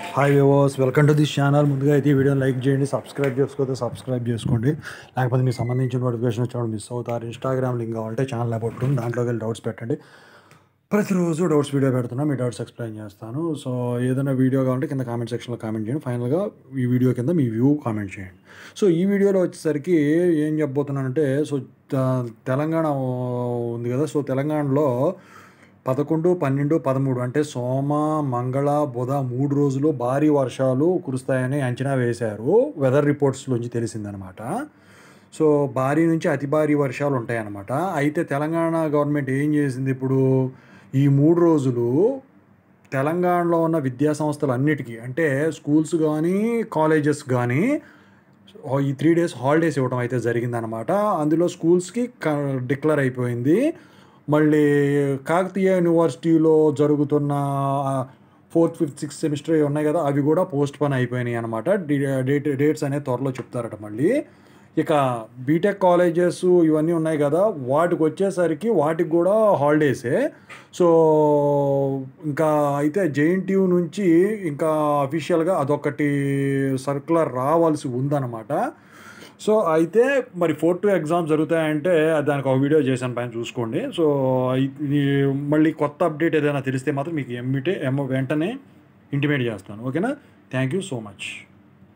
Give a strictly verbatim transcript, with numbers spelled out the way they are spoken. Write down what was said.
Hi viewers, welcome to this channel. ముందుగా అయితే ఈ వీడియోని లైక్ చేయండి, సబ్స్క్రైబ్ చేసుకోతే సబ్స్క్రైబ్ చేసుకోండి. లేకపోతే మీకు సంబంధించిన నోటిఫికేషన్ వచ్చేవాడు మిస్ అవుతారు. ఇన్స్టాగ్రామ్ లింక్ కావాలంటే ఛానల్ అబౌట్ దాంట్లోకి వెళ్ళి డౌట్స్ పెట్టండి. ప్రతిరోజు డౌట్స్ వీడియో పెడుతున్నా, మీ డౌట్స్ ఎక్స్ప్లెయిన్ చేస్తాను. సో ఏదైనా వీడియో కావాలంటే కింద కామెంట్ సెక్షన్లో కామెంట్ చేయండి. ఫైనల్గా ఈ వీడియో కింద మీ వ్యూ కామెంట్ చేయండి. సో ఈ వీడియోలో వచ్చేసరికి ఏం చెప్పబోతున్నానంటే, సో తెలంగాణ ఉంది కదా, సో తెలంగాణలో పదకొండు పన్నెండు పదమూడు అంటే సోమ మంగళ బుధ మూడు రోజులు భారీ వర్షాలు కురుస్తాయని అంచనా వేశారు. వెదర్ రిపోర్ట్స్లోంచి తెలిసిందనమాట. సో భారీ నుంచి అతి భారీ వర్షాలు ఉంటాయన్నమాట. అయితే తెలంగాణ గవర్నమెంట్ ఏం చేసింది, ఇప్పుడు ఈ మూడు రోజులు తెలంగాణలో ఉన్న విద్యా సంస్థలు అన్నిటికీ, అంటే స్కూల్స్ కానీ కాలేజెస్ కానీ ఈ త్రీ డేస్ హాలిడేస్ ఇవ్వడం అయితే జరిగిందనమాట. అందులో స్కూల్స్కి డిక్లేర్ అయిపోయింది. మళ్ళీ కాకతీయ యూనివర్సిటీలో జరుగుతున్న ఫోర్త్ ఫిఫ్త్ సిక్స్త్ సెమిస్టర్ ఉన్నాయి కదా, అవి కూడా పోస్ట్ పోన్ అయిపోయినాయి అనమాట. డేట్ డేట్స్ అనేది త్వరలో చెప్తారట మళ్ళీ. ఇక బీటెక్ కాలేజెస్ ఇవన్నీ ఉన్నాయి కదా, వాటికి వచ్చేసరికి వాటికి కూడా హాలిడేసే. సో ఇంకా అయితే జేఎన్టీయూ నుంచి ఇంకా అఫీషియల్గా అదొకటి సర్క్యులర్ రావాల్సి ఉందన్నమాట. సో అయితే మరి ఫోర్ టూ ఎగ్జామ్స్ జరుగుతాయంటే దానికి ఒక వీడియో చేశాను, పైన చూసుకోండి. సో ఇది మళ్ళీ కొత్త అప్డేట్ ఏదైనా తెలిస్తే మాత్రం మీకు ఎమ్మిటే ఎమ్మ వెంటనే ఇంటిమేట్ చేస్తాను. ఓకేనా? Thank you so much.